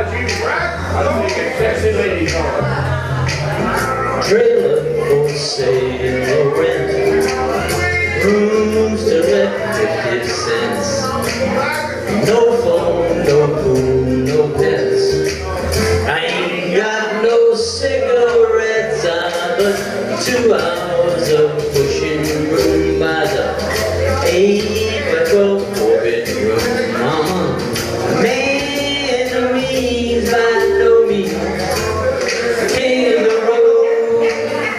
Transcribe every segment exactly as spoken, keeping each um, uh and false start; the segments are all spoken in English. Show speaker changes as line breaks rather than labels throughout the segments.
Trailer for sale or rent, rooms to let fifty cents. No phone, no pool, no pets. I ain't got no cigarettes, uh, but two hours of pushing room by the eight by twelve four bedroom. Mama, man to me's by no means king of the road.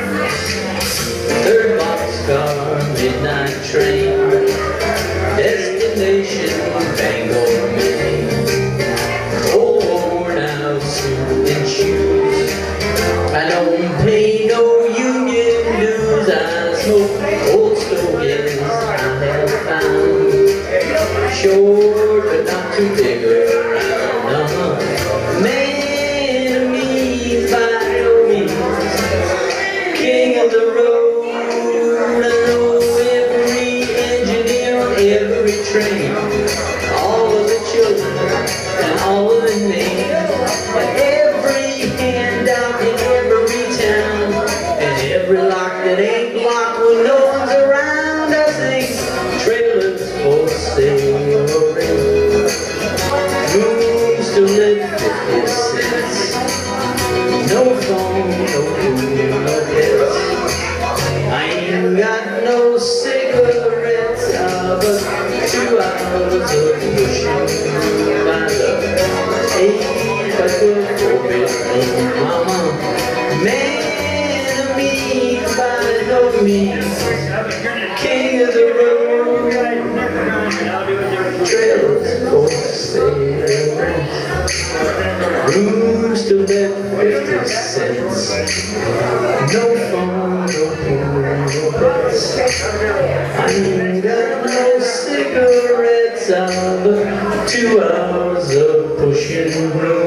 Third boxcar, midnight train, destination Bangor, Maine. Old worn out suit and shoes, I don't pay no union dues. I smoke old stogies I have found, short but not too big around. Uh-huh. Man of me's by no means king of the road. I know every engineer on every train, all of the children and all of the names, and every handout in every town, and every lock that ain't locked when no one's around. I sing trailers for sale or rent, rooms to let fifty cents. No phone, no food, no pets. I ain't got no cigarettes, uh, but two hours of pushing by the eight by twelve four bedroom. Mama, man of me by no means king of the road. Trailers for sale, rooms to let fifty cents. No phone, no pool, no pets. I ain't got no cigarettes, uh, but two hours of pushing room.